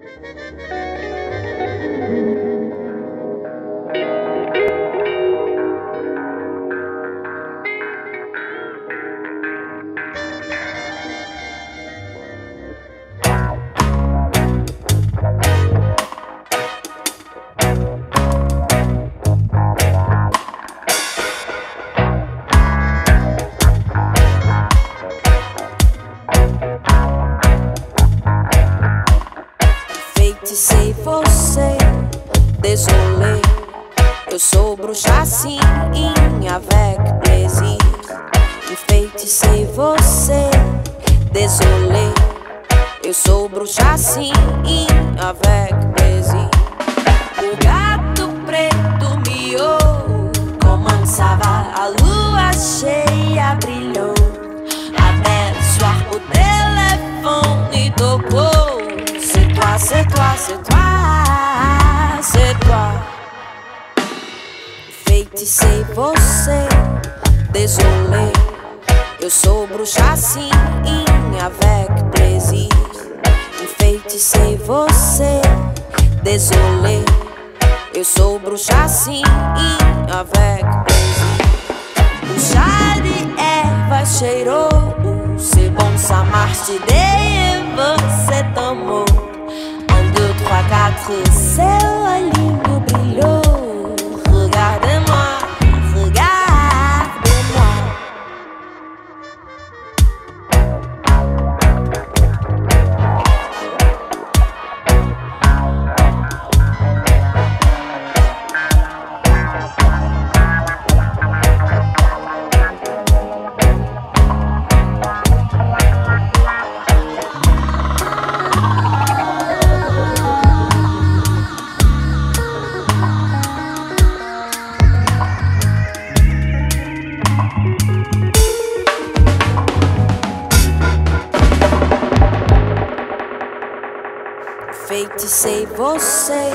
Enfeitecei você, désolé. Eu sou bruxa assim, avec plaisir. Enfeitecei você, désolé. Eu sou bruxa assim, avec plaisir. O gato preto miou, comment ça va? A lua cheia brilhou. Até soar o telefone tocou. C'est toi, c'est toi, c'est toi, c'est toi. Enfeitecei você, désolé. Eu sou bruxa assim, avec plaisir. Enfeitecei você, désolé. Eu sou bruxa assim, avec plaisir. O chá de erva cheirou, c'est bon, ça marche, te dei e você tomou. 1, 2, 3, 4, seu olhinho brilhou. Regarde-moi, regarde-moi. Enfeitecei você.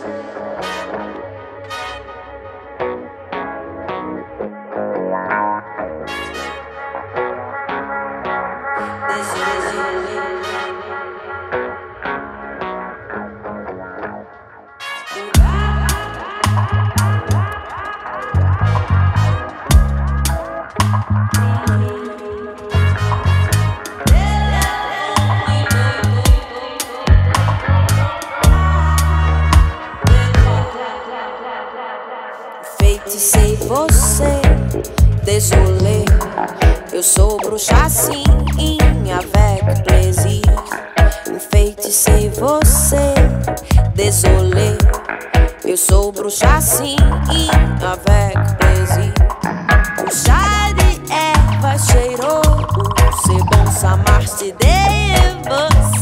Enfeitecei você, désolé. Eu sou bruxa assim, avec plaisir. Enfeitecei você, désolé. Eu sou bruxa assim, avec plaisir. O chá de erva cheirou, c'est bon, ça marche, te dei e você